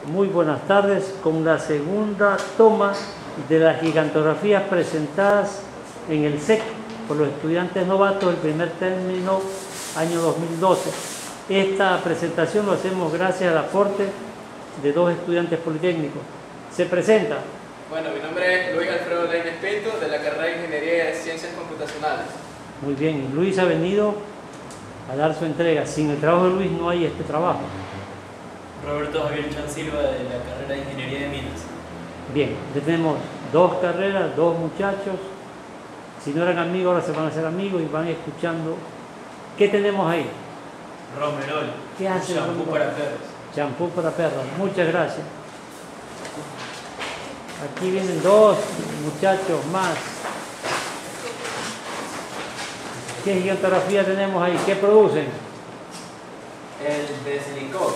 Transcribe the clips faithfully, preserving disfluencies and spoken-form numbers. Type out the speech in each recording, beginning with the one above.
Muy buenas tardes con la segunda toma de las gigantografías presentadas en el S E C por los estudiantes novatos del primer término año dos mil doce. Esta presentación lo hacemos gracias al aporte de dos estudiantes politécnicos. Se presenta. Bueno, mi nombre es Luis Alfredo Lainez Pinto, de la carrera de Ingeniería de Ciencias Computacionales. Muy bien, Luis ha venido a dar su entrega. Sin el trabajo de Luis no hay este trabajo. Roberto Javier Chan Silva, de la carrera de Ingeniería de Minas. Bien, ya tenemos dos carreras, dos muchachos. Si no eran amigos, ahora se van a hacer amigos y van escuchando. ¿Qué tenemos ahí? Romerol. ¿Qué hace? Champú para perros. Champú para perros. Muchas gracias. Aquí vienen dos muchachos más. ¿Qué gigantografía tenemos ahí? ¿Qué producen? El Deslicó.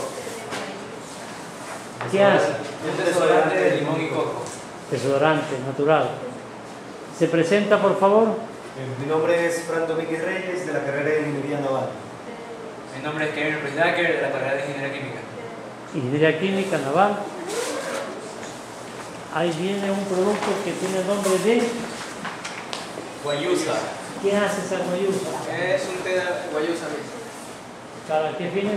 ¿Qué hace? Un desodorante de limón y coco. Desodorante natural. ¿Se presenta, por favor? Mi nombre es Fran Domínguez Reyes, de la carrera de Ingeniería Naval. Mi nombre es Kevin Ruiz Dacker, de la carrera de Ingeniería Química. Ingeniería Química Naval. Ahí viene un producto que tiene el nombre de Guayusa. ¿qué hace esa guayusa? Es un té de guayusa mismo. ¿Para qué fines?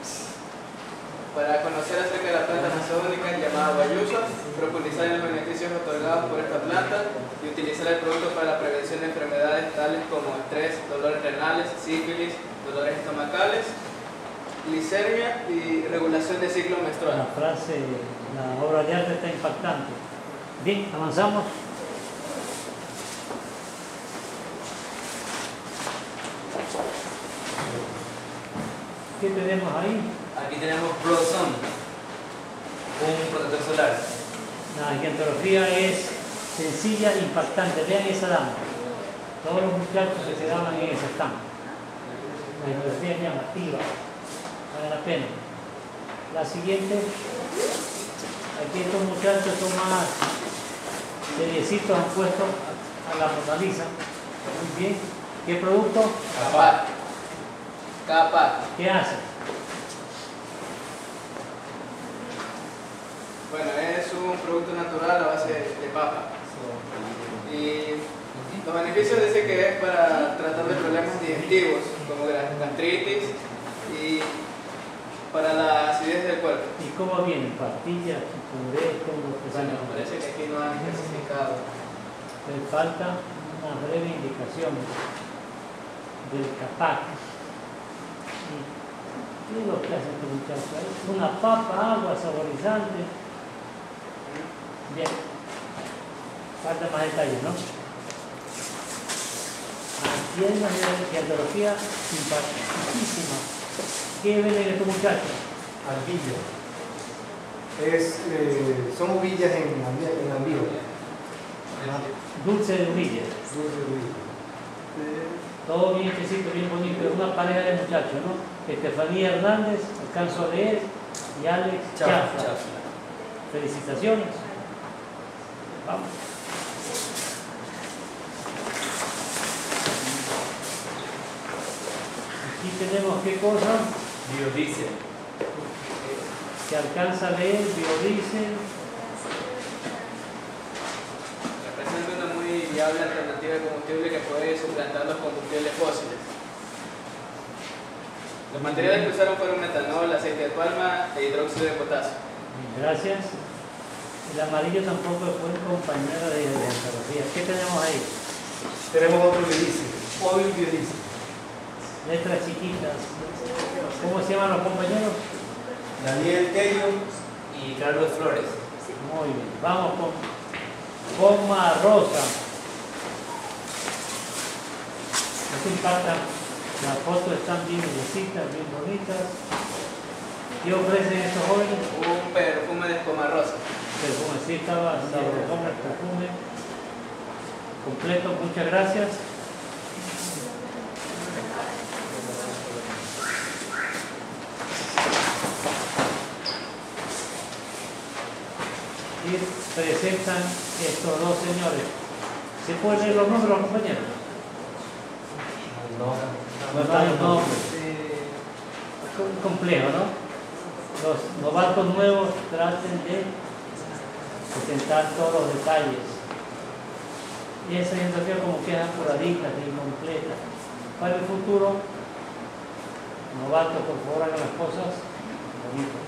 Para conocer acerca de la planta amazónica llamada guayusa, profundizar en los beneficios otorgados por esta planta y utilizar el producto para la prevención de enfermedades tales como estrés, dolores renales, sífilis, dolores estomacales, glicemia y regulación de ciclo menstrual. La frase, la obra de arte está impactante. Bien, avanzamos. ¿Qué tenemos ahí? Aquí tenemos Blossom, un protector solar. La gigantografía es sencilla e impactante. Vean esa dama. Todos los muchachos se quedaban en ese stand. La gigantografía es llamativa. Vale la pena. La siguiente. Aquí estos muchachos son más seriecitos, han puesto a la Mona Lisa. Muy bien. ¿Qué producto? Capac. Capac. ¿Qué hace? Bueno, es un producto natural a base de papa. Y los beneficios dicen que es para tratar de problemas digestivos, como gastritis y para la acidez del cuerpo. ¿Y cómo viene? ¿Pastillas, puré, cómo lo Bueno, presentan? parece que aquí no han especificado. Le falta una breve indicación del Capac. ¿Qué es lo que hace este muchacho? Es una papa, agua, saborizante. Bien. Falta más detalles, ¿no? Aquí hay una gigantografía simpaticísima. ¿Qué venden estos muchachos? Arbillo. Es, eh, son hubillas en, en ambío. Dulce de humillas. Dulce de hubillas. Todo bien hechecito, bien bonito. Es una pareja de muchachos, ¿no? Estefanía Hernández, alcanzo a leer, y Alex Chafla. Felicitaciones. Vamos. Aquí tenemos qué cosa. Biodiesel. Se alcanza a leer, biodiesel. Representa una muy viable alternativa de combustible que puede suplantar los combustibles fósiles. Los materiales que usaron fueron metanol, aceite de palma e hidróxido de potasio. Gracias. El amarillo tampoco fue compañero de gigantografía. ¿Qué tenemos ahí? Tenemos otro biodiesel, oil biodiesel. Letras chiquitas. ¿Cómo se llaman los compañeros? Daniel Tello Y Carlos Flores. Muy bien. Vamos con goma rosa. Esto impacta. Las fotos están bien bellecitas, bien bonitas. ¿Qué ofrecen estos jóvenes? Un perfume de espuma rosa. Perfume, sí, estaba sabrosón el perfume. Completo, muchas gracias. Y presentan estos dos señores. ¿Se pueden leer los nombres de los compañeros? No. No, no, no. Es complejo, ¿no? los novatos nuevos traten de presentar todos los detalles. Y esa orientación como quedan apuraditas, incompletas. Para el futuro, novatos, por favor, hagan las cosas bonitas.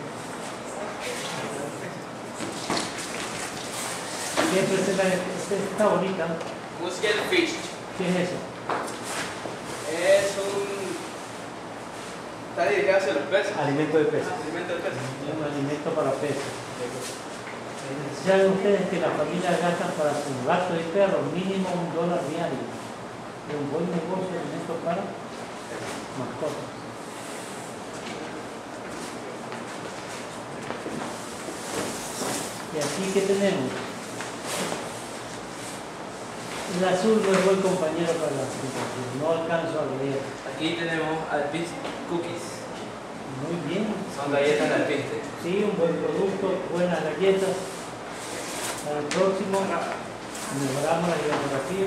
¿Qué presenta? Esta está bonita. Muskelfish. ¿Qué es eso? Es un... Está dedicado hacia los peces. Alimento de peces. Alimento de peces. Es un alimento para peces. ¿Saben ustedes que la familia gasta para sus gatos y perros mínimo un dólar diario? Es un buen negocio de alimentos para mascotas. Y aquí, ¿qué tenemos? El azul no es buen compañero para la presentación, no alcanzo a leer. Aquí tenemos Alpiste Cookies. Muy bien. Son galletas de Alpiste. Sí, un buen producto, buenas galletas. Para el próximo mejoramos la geografía.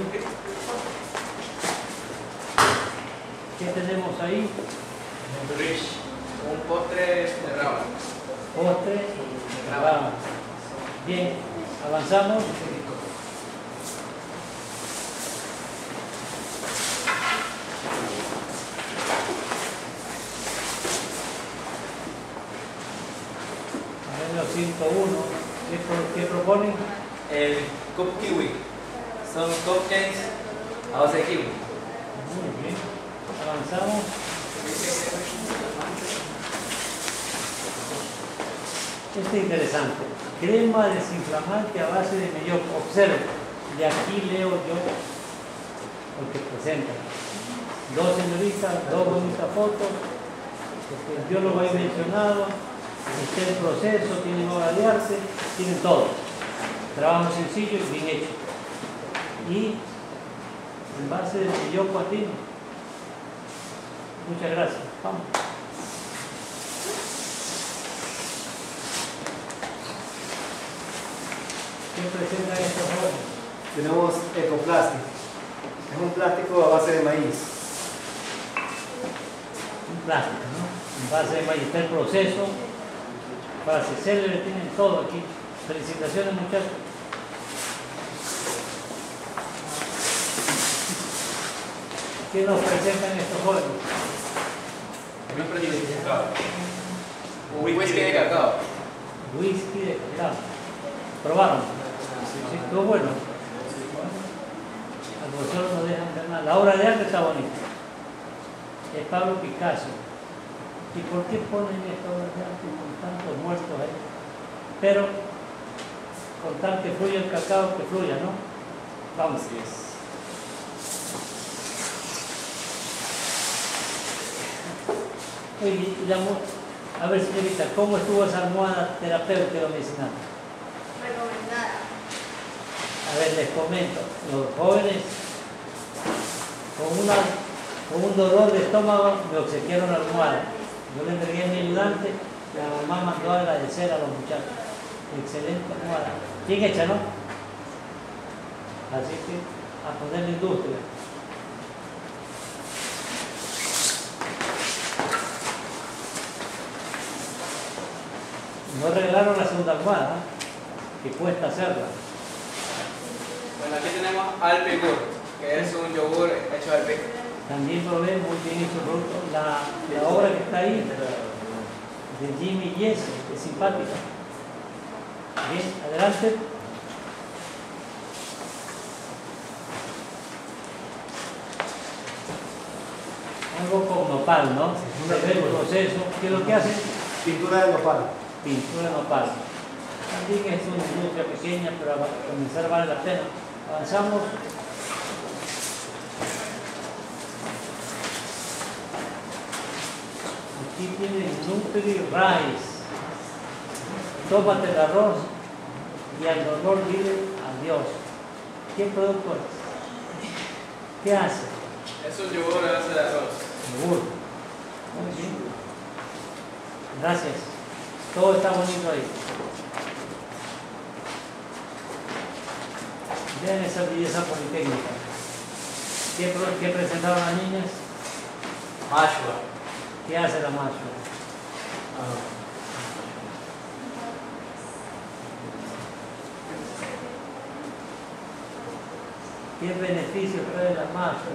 ¿Qué tenemos ahí? Rich. Un postre de rama. Postre, grabamos. Bien, avanzamos. Arreglo ciento uno. ¿Qué, pro- qué proponen? El Cup Kiwi. Son cupcakes a base de kiwi. Muy bien. Avanzamos. Este es interesante. Crema desinflamante a base de melloco. Observe. De aquí leo yo lo que presentan. Dos señoritas, dos bonitas fotos. El biólogo ahí mencionado. Está en proceso, tienen obra de arte, tienen todo. Trabajo sencillo y bien hecho. Y en base de melloco a ti. Muchas gracias. Vamos. ¿Qué presentan estos jóvenes? Tenemos ecoplástico. Es un plástico a base de maíz. Un plástico, ¿no? En base de maíz. Está el proceso. Fase célebre, tienen todo aquí. Felicitaciones, muchachos. ¿Qué nos presentan estos jóvenes? Un whisky de cacao. Whisky de cacao. ¿Probaron? Sí, estuvo bueno. Al profesor no dejan ver nada. La obra de arte está bonita. Es Pablo Picasso. ¿Y por qué ponen esta obra de arte con tantos muertos ahí? Pero con tal que fluya el cacao, que fluya, ¿no? Vamos. Oye, y la mu- a ver, señorita, ¿cómo estuvo esa almohada terapéutica medicinal? Recomendada. A ver, les comento, los jóvenes con, una, con un dolor de estómago me obsequiaron la almohada. Yo le entregué a mi ayudante, la mamá mandó a agradecer a los muchachos. Excelente almohada. Bien hecha, ¿no? Así que a ponerle industria. No regalaron la segunda almohada, ¿eh? Que cuesta hacerla. Bueno, aquí tenemos Alpigur, que es un yogur hecho de alpic. También probé muy bien hecho producto. La, la obra que está ahí, de Jimmy Yes, es simpática. Bien, adelante. Algo con nopal, ¿no? Se ve el proceso. ¿Qué es lo que hacen? Pintura de nopal. Pintura de nopal. También es una industria pequeña, pero a comenzar vale la pena. Avanzamos. Aquí tienen Nutri Rice. Tómate el arroz y al dolor dile adiós. ¿Qué producto es? ¿Qué hace? Es un yogur a base de arroz. Yogur. Muy bien. Gracias. Todo está bonito ahí. Vean esa belleza politécnica. ¿Qué, pro- qué presentaron las niñas? Mashua. ¿Qué hace la macho? ¿Qué beneficio trae la masa?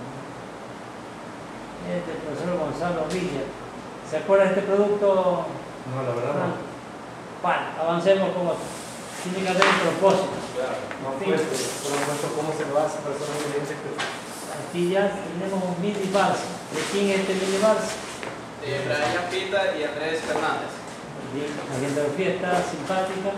Este el profesor Gonzalo Villa. ¿Se acuerda de este producto? No, la verdad no. Bueno, avancemos con otro. Tiene que haber un propósito. No fue esto, solo muestro cómo se lo hace para personas clientes que... Aquí ya tenemos un mini vals. ¿De quién es este mini vals? De Brian Pita y Andrés Fernández. Bien, la geografía está simpática.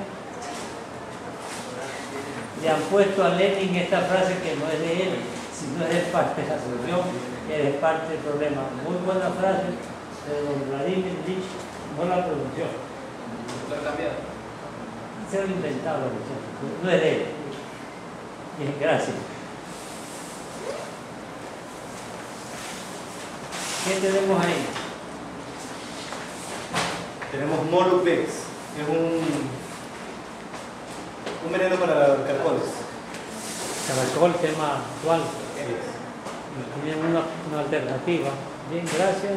Le han puesto a Lenin esta frase que no es de él, sino es parte de la solución, que es parte del problema. Muy buena frase de don Vladimir Ilich, no la pronunció. Lo he cambiado. Se lo ha inventado, no es de él. Bien, gracias. ¿Qué tenemos ahí? Tenemos Molupex, que es un, un veneno para caracoles. Caracol, tema actual. Sí. Tienen una, una alternativa. Bien, gracias.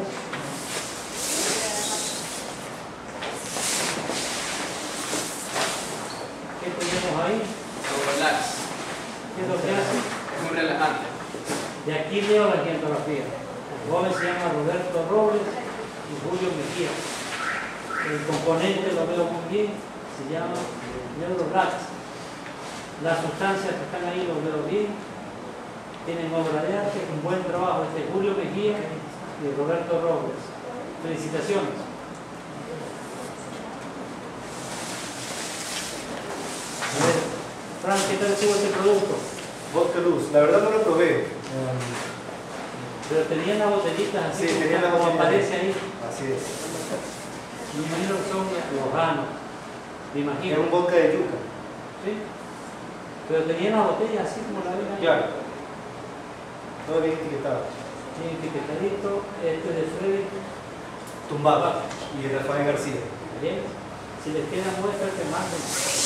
¿Qué tenemos ahí? Relax. ¿Qué es lo que hace? Es muy relajante. De aquí leo la geografía. El joven se llama Roberto Robles y Julio Mejía. El componente lo veo muy bien, se llama Neurolax. Las sustancias que están ahí lo veo bien. Tienen obra de arte, un buen trabajo. Este es Julio Mejía y Roberto Robles. Felicitaciones. A ver, Fran, ¿qué tal estuvo este producto? Vodka Luz, la verdad no lo probé. Um, Pero tenían las botellitas así, Sí, como, tenían las como botellitas. aparece ahí. Así es. Me imagino que son lojanos. Me Es imagino. un vodka de yuca. ¿Sí? Pero tenían las botellas así como la ven ahí. Claro. Todo bien etiquetado. Bien etiquetadito. Este es de Freddy. Tumbaba y Rafael García. Bien. Si les quedan muestras, que manden.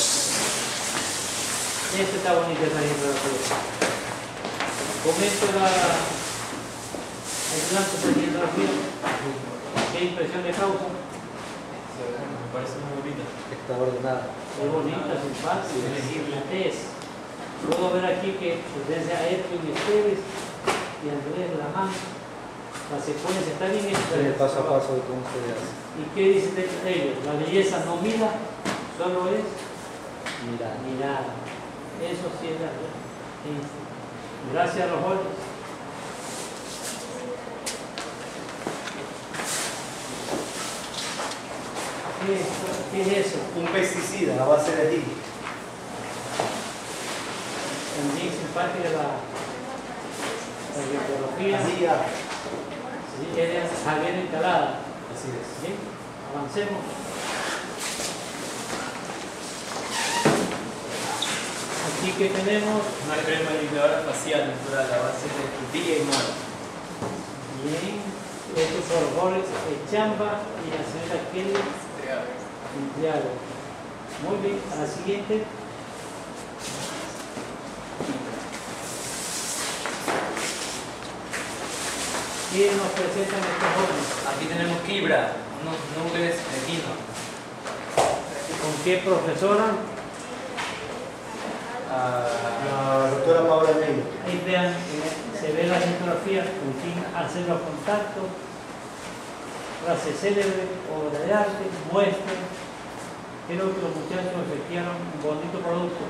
Este está bonito, esta geografía. Comento la el blanco de geografía. ¿Qué impresión le causa? Me parece muy bonita. Está ordenada. Es bonita, simpática, legible. Es. Puedo ver aquí que pertenece a Edwin Esteves y Andrés Lamán. La secuencia está bien hecha. El paso a paso de cómo se hace. ¿Y qué dice ellos? La belleza no mira, solo es Mira. mirar. Eso sí es la verdad. Sí. Gracias a los jóvenes. ¿Qué es, ¿Qué es eso? Un pesticida a base de ají. También simpática la, la biología. Ají ya. Sí, es de Javier Encalada. Así es. Bien, avancemos. Aquí que tenemos, Una crema limpiadora facial natural a base de frutilla y mora. bien, estos borbones de chamba y la señora Kelly Santiago. Muy bien, a la siguiente. ¿Qué nos presentan estos jóvenes? Aquí tenemos Kibra, unos nubes de vino. ¿Con qué profesora? La doctora Paula Neira. Ahí vean, eh, se ve la fotografía, con quién hacen los contactos, frase célebre, obra de arte, muestra. Creo que los muchachos efectuaron un bonito producto.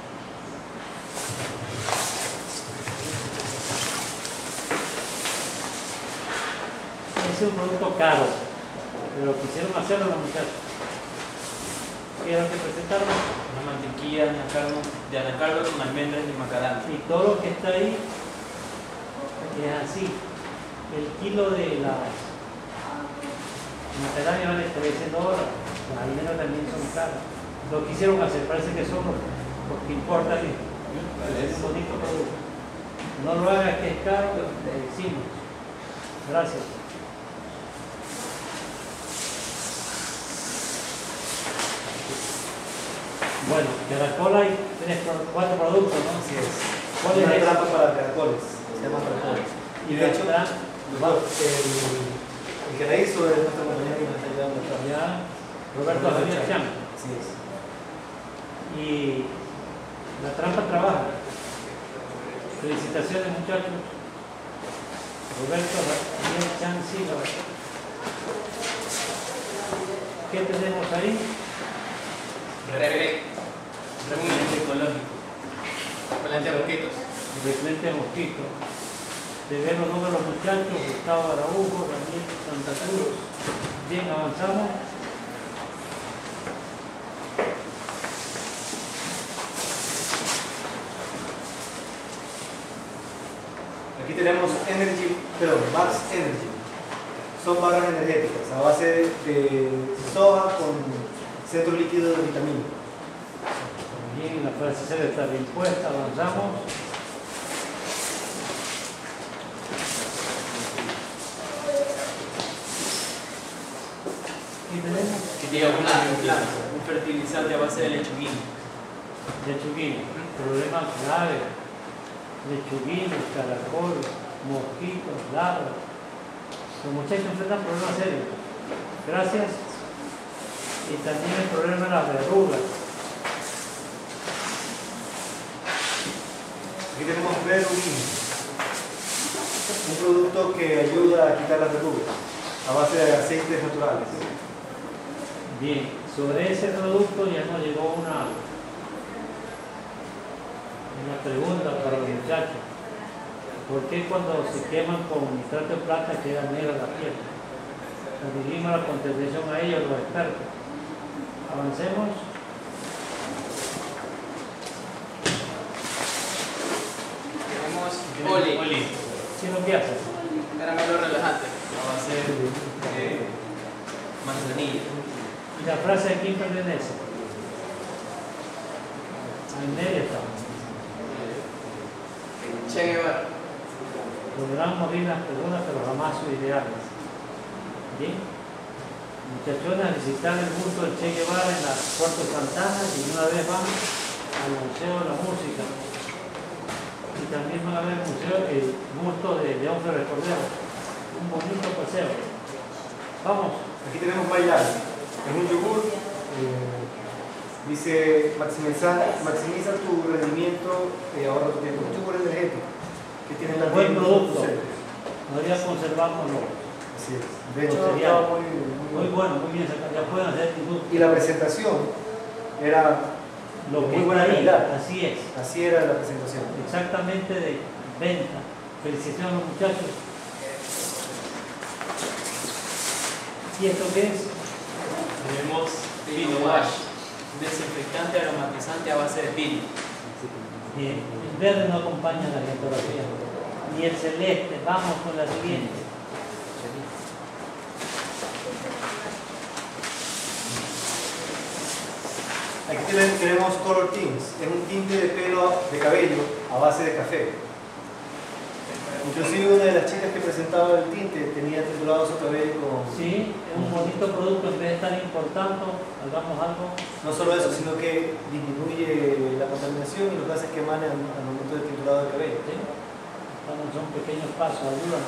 Es un producto caro, pero quisieron hacerlo los muchachos. ¿Qué era lo que presentaron? Una mantequilla de anacardo, de anacardo con almendras y macadamia. Y todo lo que está ahí es así. El kilo de las macadamia vale trece dólares. Las almendras también son caras. Lo quisieron hacer, parece que son los, los que importan. Es un bonito producto. No lo hagas que es caro, pero le decimos. Gracias. Bueno, caracol hay tres, cuatro productos, ¿no? Así es. ¿Cuál Una es ese? trampa para caracoles. Se llama caracoles. Y de hecho, Está- el, el que la hizo es nuestra compañera que nos está ayudando acá. ya Roberto Javier Cham. Así es. Y la trampa trabaja. Felicitaciones, muchachos. Roberto Daniel Chan Silva. ¿Qué tenemos ahí? Repelente. Repelente ecológico. Repelente de mosquitos. Repelente de mosquitos. De ver los números, muchachos. Gustavo Araújo, Daniel Santa Cruz. Bien, avanzamos. Aquí tenemos Energy, perdón, Max Energy. Son barras energéticas a base de soja con centro líquido de vitamina. Bien, la frase C está bien puesta, avanzamos. ¿Qué tenemos? Que tiene una planta, un fertilizante a base de lechuguina. Lechuguina, problemas graves. Lechuguinos, caracol, mosquitos, larvas. Los muchachos enfrentan problemas serios. Gracias. Y también el problema de las verrugas. Aquí tenemos Verugin, un producto que ayuda a quitar las verrugas a base de aceites naturales. Bien, sobre ese producto ya nos llegó una, una pregunta para los muchachos. ¿Por qué cuando se queman con nitrato de plata queda negra la piel? Nos dirigimos la contestación a ellos, los expertos. Avancemos. Tenemos Oli. Oli. ¿Qué es lo que hace? Caramelo relajante. A base de manzanilla. ¿Y la frase de quién pertenece? En medio está. Che Guevara. Podrán morir las personas, pero jamás sus ideales. Bien. Muchachones, visitar el busto del Che Guevara en las Puerto Santana y una vez van al Museo de la Música. Y también van a ver el museo, el busto de León Flores Cordero. Un bonito paseo. Vamos. Aquí tenemos bailar, es un yogur, eh, dice maximiza, maximiza tu rendimiento y ahorra tu tiempo. Un yogur energético que tiene Un también buen producto. nutrientes. Podría conservárnoslo. Así es. De hecho, Los cereales. estaba muy, muy Muy bueno, muy bien sacado. Ya pueden hacer industria. Y la presentación era Lo de que muy buena está ahí, calidad. así es. Así era la presentación. Exactamente de venta. Felicitaciones a los muchachos. ¿Y esto qué es? Tenemos Pino Wash, un desinfectante aromatizante a base de pino. Bien, el verde no acompaña la fotografía. Ni el celeste. Vamos con la siguiente. Aquí tenemos- tenemos Color Tints, es un tinte de pelo de cabello a base de café. Inclusive una de las chicas que presentaba el tinte tenía titulado su cabello con... Sí, es un bonito producto. En vez de estar importando, hagamos algo. No solo eso, sino que disminuye la contaminación y los gases que emanan al momento del tinturado de cabello. ¿Sí? Vamos, son pequeños pasos, ayuda.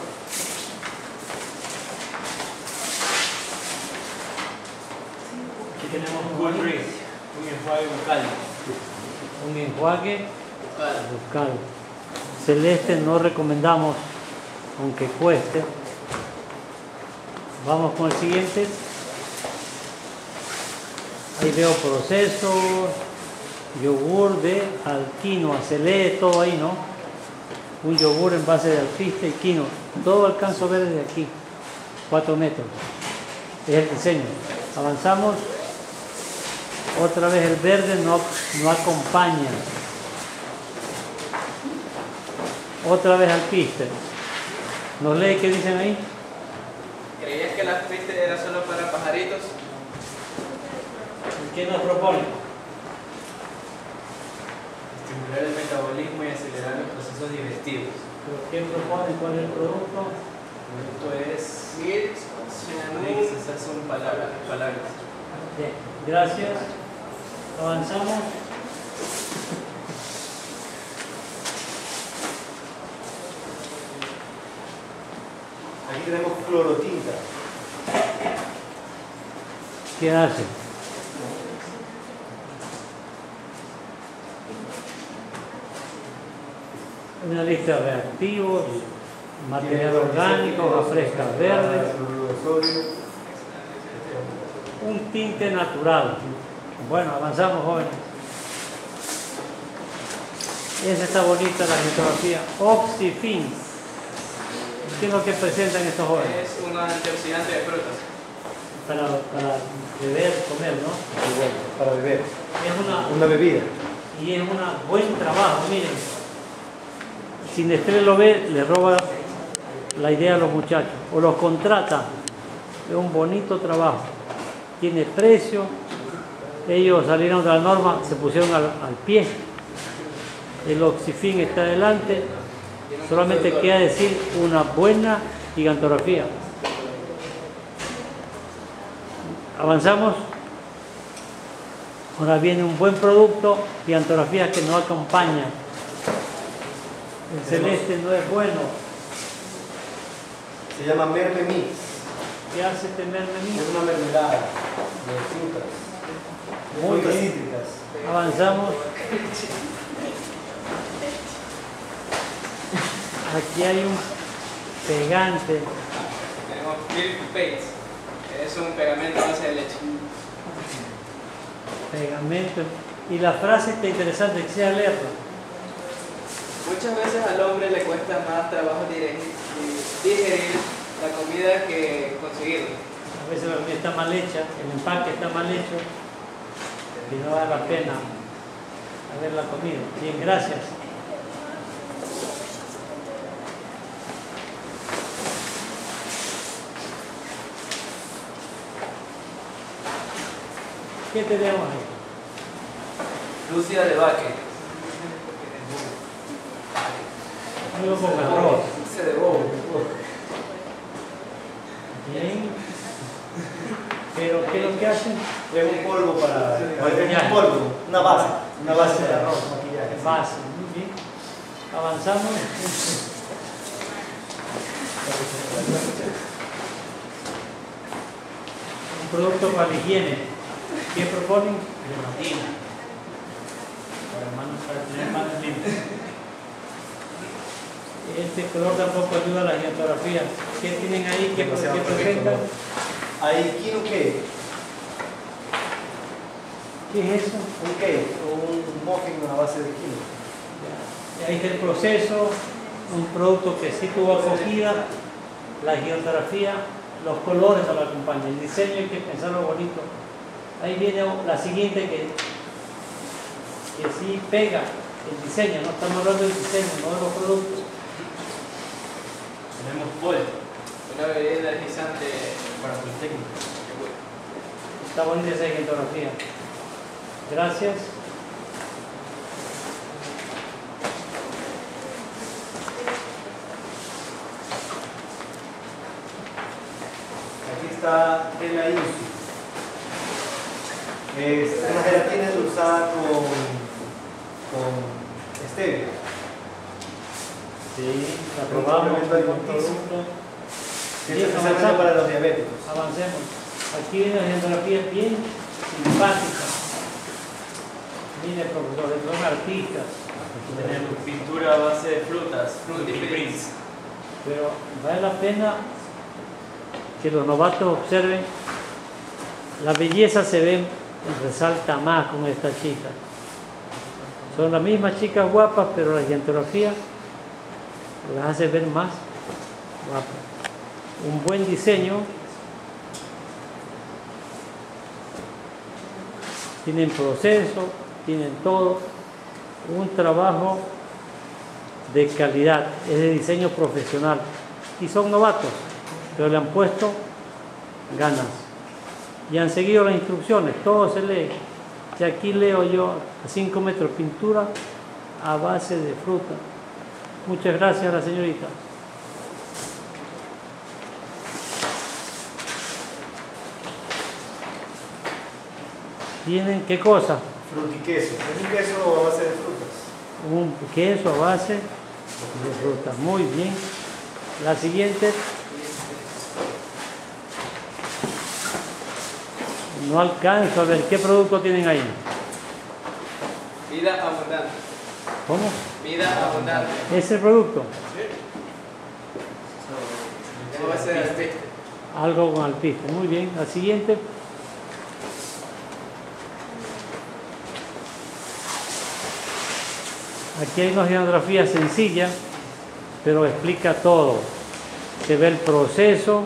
Aquí tenemos un Good bonito- Breeze, un enjuague bucal. un enjuague Bucal. bucal. Celeste no recomendamos, aunque cueste. Vamos con el siguiente. Ahí veo procesos, yogur de alquinoa, se lee todo ahí, ¿no? Un yogur en base de alpiste y quinoa. Todo alcanzo a ver desde aquí, cuatro metros. Es el diseño. Avanzamos. Otra vez el verde no, no acompaña. Otra vez alpiste. ¿Nos lee qué dicen ahí? ¿Creías que la piste era solo para pajaritos? ¿Qué nos propone? Estimular el metabolismo y acelerar los procesos digestivos. ¿Pero qué propone? ¿Cuál es el producto? Esto es Milk, Mix, cianuro, esas son palabras. palabras. Bien, gracias. Avanzamos. Aquí tenemos clorotinta. ¿Qué hace? Una lista de reactivos, material orgánico, afrescas verdes, un tinte natural. Bueno, avanzamos, jóvenes. Esa está bonita la litografía. Oxyfin. ¿Qué es lo que presentan estos jóvenes? Es un antioxidante de frutas. Para, para beber, comer, ¿no? Para beber. Es una, Una bebida. y es un buen trabajo, miren. Si Nestlé lo ve, le roba la idea a los muchachos. O los contrata. Es un bonito trabajo. Tiene precio. Ellos salieron de la norma, se pusieron al, al pie. El Oxyfin está adelante. Solamente queda decir una buena gigantografía. Avanzamos. Ahora viene un buen producto, gigantografía que nos acompaña. El celeste no es bueno. Se llama Merme Mix. ¿Qué hace este merme mix? Es una mermelada de frutas. De Muy frutas bien. cítricas. Avanzamos. Aquí hay un pegante. Tenemos Milk Paste. Es un pegamento a base de leche. Pegamento. Y la frase está interesante, que sea leerla. Muchas veces al hombre le cuesta más trabajo digerir, digerir la comida que conseguirla. A veces la comida está mal hecha, el empaque está mal hecho y no vale la pena haberla comido. Bien, gracias. ¿Qué tenemos ahí? Lucia de Baque. Muy poco arroz. Se de bobo. Bien. Pero ¿qué es lo que hacen? Es un polvo para. Es Maquillaje. un polvo, una base. Una base de arroz, maquillaje. Base. Muy bien. Avanzamos. Un producto para la higiene. ¿Qué proponen? Dermatina. Para manos, para tener manos limpias. Este color tampoco ayuda a la gigantografía. ¿Qué tienen ahí? ¿Qué, Demasiado qué perfecto. presentan? Hay quino cake. ¿Qué es eso? Un cake o un muffin a base de quino. Ahí está el proceso, un producto que sí tuvo acogida, la gigantografía, los colores no lo acompañan, el diseño hay que pensarlo bonito. Ahí viene la siguiente que, que sí pega el diseño, no estamos hablando del diseño, no de los productos. Tenemos Pol Una bebida energizante. para Politécnico. Está bonita esa gigantografía. Gracias. Aquí está el Insu. Es una gelatina endulzada con, con stevia. Sí, la probamos complemento con alimenticio. producto. Que Bien, es especialmente avanzamos. para los diabéticos. Avancemos. Aquí viene la gigantografía bien simpática. Mire, profesores, son artistas. Tenemos pintura a base de frutas, Fruity Fruity Prints. Pero vale la pena que los novatos observen. La belleza se ve, resalta más con esta chica. Son las mismas chicas guapas, pero la gigantografía las hace ver más guapas. Un buen diseño. Tienen proceso, tienen todo. Un trabajo de calidad, es de diseño profesional. Y son novatos, pero le han puesto ganas. Y han seguido las instrucciones, todo se lee. Y aquí leo yo a cinco metros pintura a base de fruta. Muchas gracias a la señorita. ¿Tienen qué cosa? Frutiqueso. Es un queso a base de frutas. Un queso a base de fruta. Muy bien. La siguiente. No alcanzo a ver qué producto tienen ahí. Vida abundante. ¿Cómo? Vida abundante. ¿Es el producto? Eso va a ser el piste. Algo con alpiste. Muy bien. La siguiente. Aquí hay una geografía sencilla, pero explica todo. Se ve el proceso,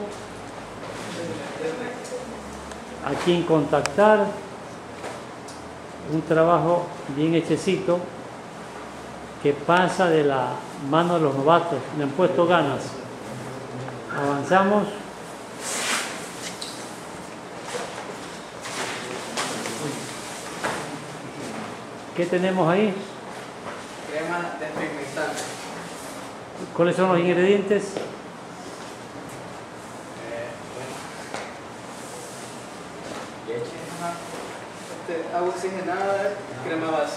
a quién contactar, un trabajo bien hechecito que pasa de la mano de los novatos. Le han puesto ganas. Avanzamos. ¿Qué tenemos ahí? Crema despigmentante. ¿Cuáles son los ingredientes? Este, agua oxigenada, crema base.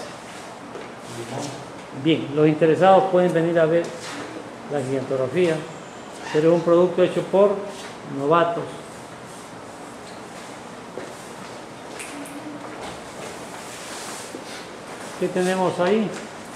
Bien, los interesados pueden venir a ver la gigantografía, pero es un producto hecho por novatos. ¿Qué tenemos ahí?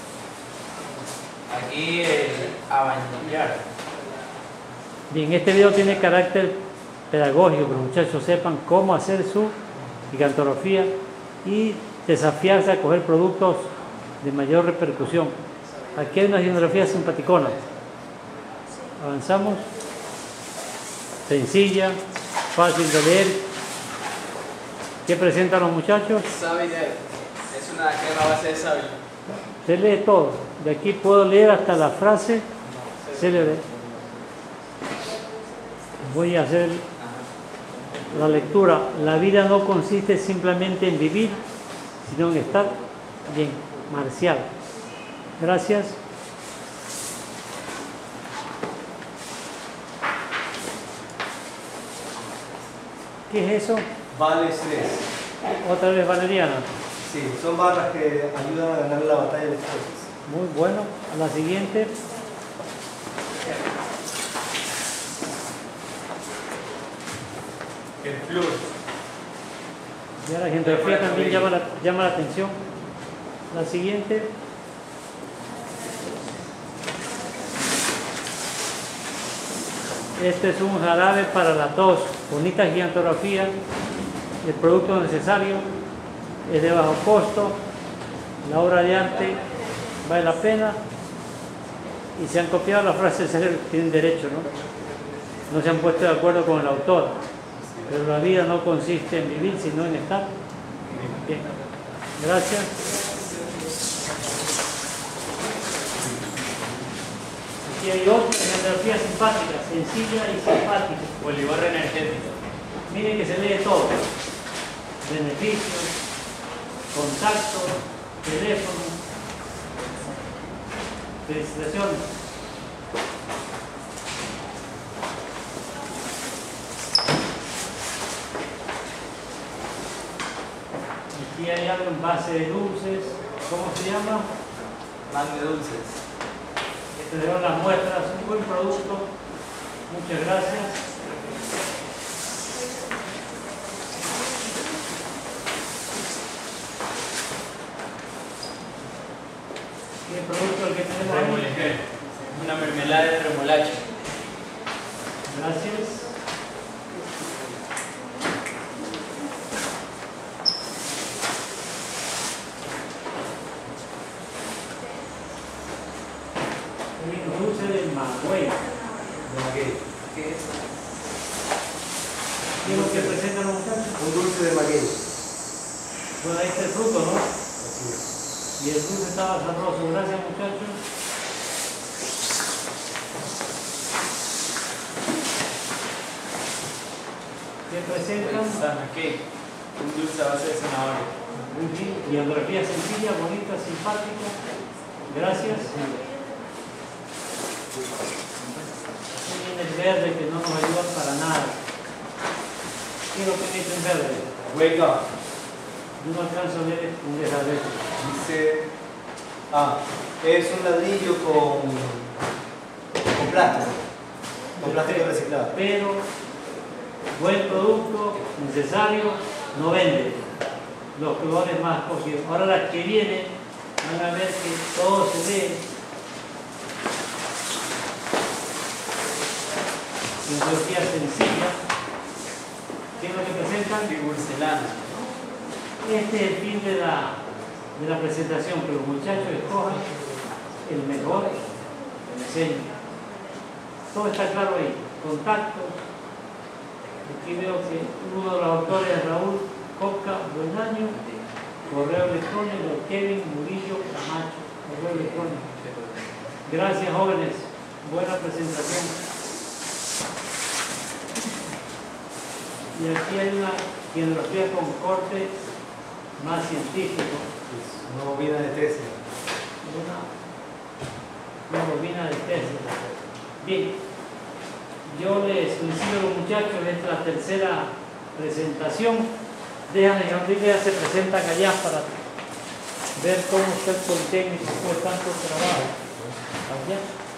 Aquí el abanillar. Bien, este video tiene carácter pedagógico, que los muchachos sepan cómo hacer su gigantografía y desafiarse a coger productos de mayor repercusión. Aquí hay una gigantografía simpaticona. Avanzamos. Sencilla, fácil de leer. ¿Qué presentan los muchachos? Sabider. Es una crema base de sábila. Se lee todo. De aquí puedo leer hasta la frase célebre. Voy a hacer la lectura. La vida no consiste simplemente en vivir, sino en estar bien. Marcial. Gracias. ¿Qué es eso? Vales tres. Otra vez valeriana. Sí, son barras que ayudan a ganar la batalla de fuerzas. Muy bueno. A la siguiente. El flúor. Ya la gigantografía también llama la, llama la atención. La siguiente. Este es un jarabe para la tos. Bonita gigantografía. El producto necesario. Es de bajo costo. La obra de arte vale la pena. Y se han copiado las frases célebres, tienen derecho, ¿no? No se han puesto de acuerdo con el autor. Pero la vida no consiste en vivir, sino en estar. Bien. Gracias. Aquí hay otra gigantografía simpática, sencilla y simpática. Olivar energético. Miren que se lee todo. Beneficios, contactos, teléfono. Felicitaciones. Aquí hay algo en base de dulces. ¿Cómo se llama? Pan de dulces. Estas son las muestras. Un buen producto. Muchas gracias. ¿Qué producto el que tenemos ahí? Remolacha. Una mermelada de remolacha. Gracias. Un dulce de magüey. De maguey. ¿Qué es? ¿Qué es lo que presentan los muchachos? Un dulce de maguey. Bueno, ahí está el fruto, ¿no? Así es. Y el dulce estaba sabroso. Gracias, muchachos. ¿Qué presentan? Sana cake. Un dulce a base de zanahoria. Muy bien. Gigantografía sencilla, bonita, simpática. Gracias. Aquí viene el verde que no nos ayuda para nada. ¿Qué es lo que dice en verde? Wake up. Yo no alcanzo a ver un verde. Dice, ah, es un ladrillo con, con plástico, con plástico reciclado. Pero buen producto, necesario, no vende. Los colores más cogidos. Ahora la que viene Van a ver que todo se lee. Filosofía sencilla. ¿Qué es lo que presentan? Figurcelana. Este es el fin de la, de la presentación, que los muchachos escojan el mejor diseño. Todo está claro ahí. Contactos. Aquí veo que uno de los autores es Raúl Coca Buenaño. Correo electrónico Kevin Murillo Camacho. Correo electrónico. Gracias, jóvenes. Buena presentación. Y aquí hay una quinografía con corte más científico. Una bobina de tesis. Una, una bobina de tesis. Bien, yo les felicito a los muchachos, esta es la tercera presentación. Déjame que ya se presentan allá para ver cómo está el Politécnico después de tanto trabajo. Allá.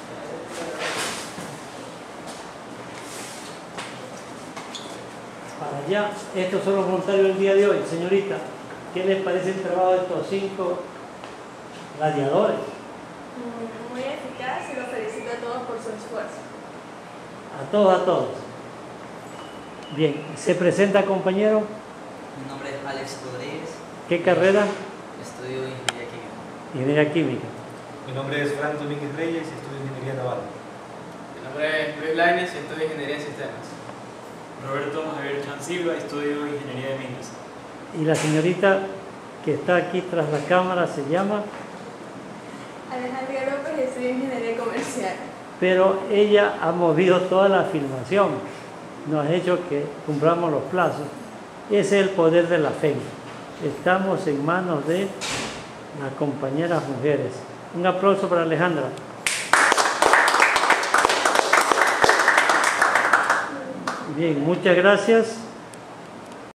Para allá, estos son los voluntarios del día de hoy. Señorita, ¿qué les parece el trabajo de estos cinco gladiadores? Muy eficaz y los felicito a todos por su esfuerzo. A todos, a todos. Bien, ¿se presenta, compañero? Mi nombre es Alex Rodríguez. ¿Qué carrera? Estudio Ingeniería Química. Ingeniería Química. Mi nombre es Frank Domínguez Reyes y estudio Ingeniería Naval. Mi nombre es Luis Lainez y estudio Ingeniería en Sistemas. Roberto Javier Chan Silva, estudio Ingeniería de Minas. Y la señorita que está aquí tras la cámara se llama, Alejandra López, estudio Ingeniería Comercial. pero ella ha movido toda la filmación, nos ha hecho que cumplamos los plazos. Ese es el poder de la fe. Estamos en manos de las compañeras mujeres. Un aplauso para Alejandra. Bien, muchas gracias.